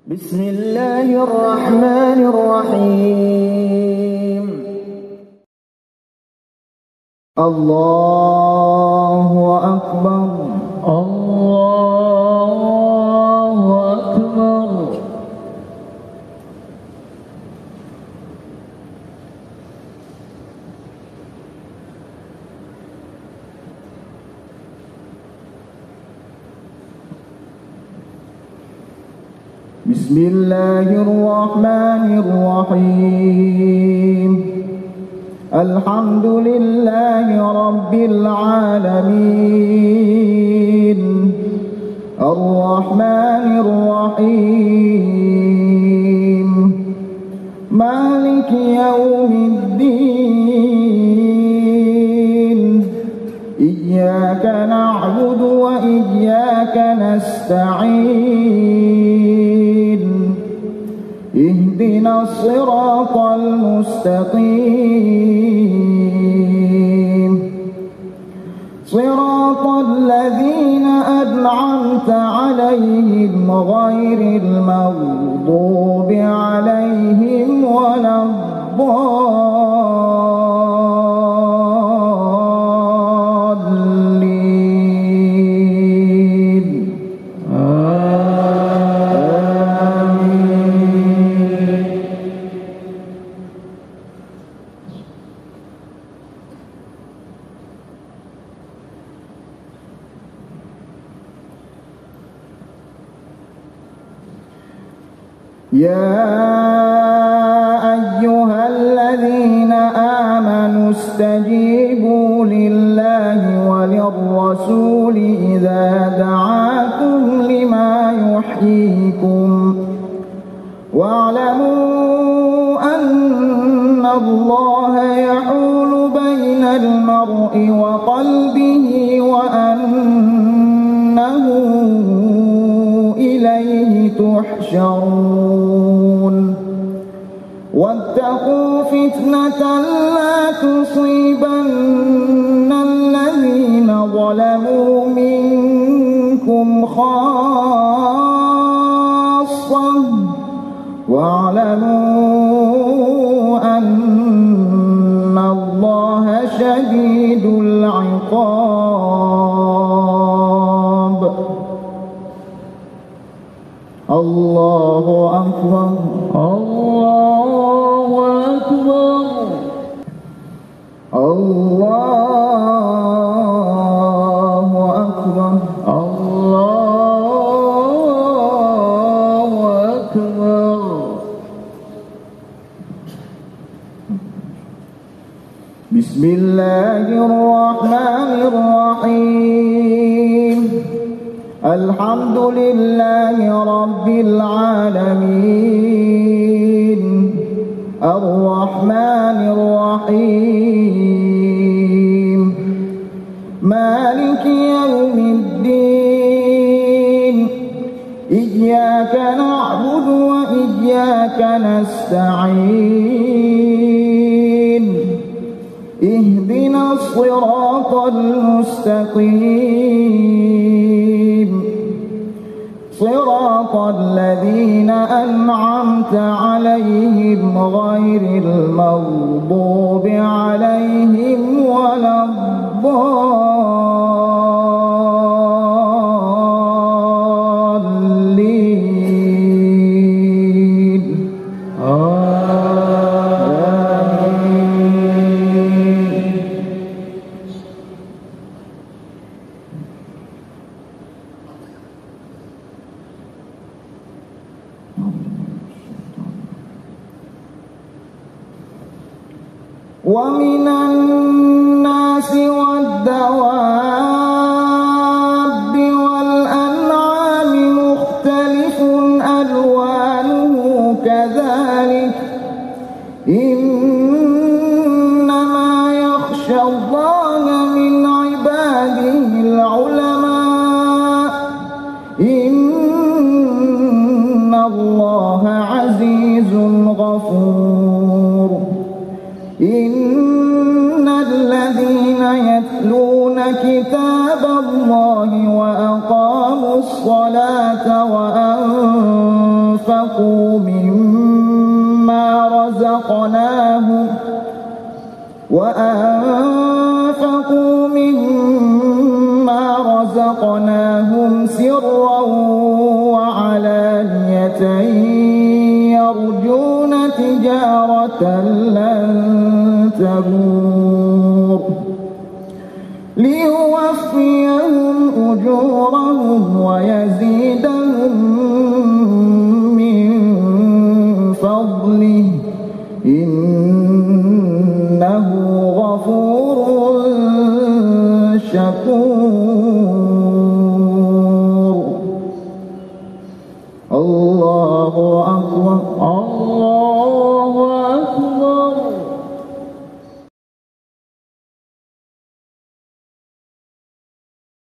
بسم الله الرحمن الرحيم. الله أكبر الله أكبر. بسم الله الرحمن الرحيم. الحمد لله رب العالمين الرحمن الرحيم مالك يوم الدين. إياك نعبد وإياك نستعين. اهدنا الصراط المستقيم صراط الذين أنعمت عليهم غير المغضوب عليهم ولا الضالين. يا أيها الذين آمنوا استجيبوا لله وللرسول إذا دعاكم لما يحييكم واعلموا أن الله يحول بين المرء وقلبه وأنه إليه تحشرون. واتقوا فتنة لا تصيبن الذين ظلموا منكم خاصة واعلموا أن الله شديد العقاب. الله أكبر الله أكبر الله أكبر الله أكبر. بسم الله الرحمن الرحيم. الحمد لله رب العالمين الرحمن الرحيم مالك يوم الدين. إياك نعبد وإياك نستعين. اهدنا الصراط المستقيم صراط الذين أنعمت عليهم غير المغضوب عليهم ولا الضالين. ومن الناس والدواب والأنعام مختلف ألوانه كذلك إنما يخشى الله من عباده العلماء. إن الله عزيز غفور. إن الذين يتلون كتاب الله وأقاموا الصلاة وأنفقوا وأنفقوا مما رزقناهم سرا وعلانية يرجون تجارة لن تبور ليوفيهم أجورهم ويزيدهم من فضله إنه غفور شكور.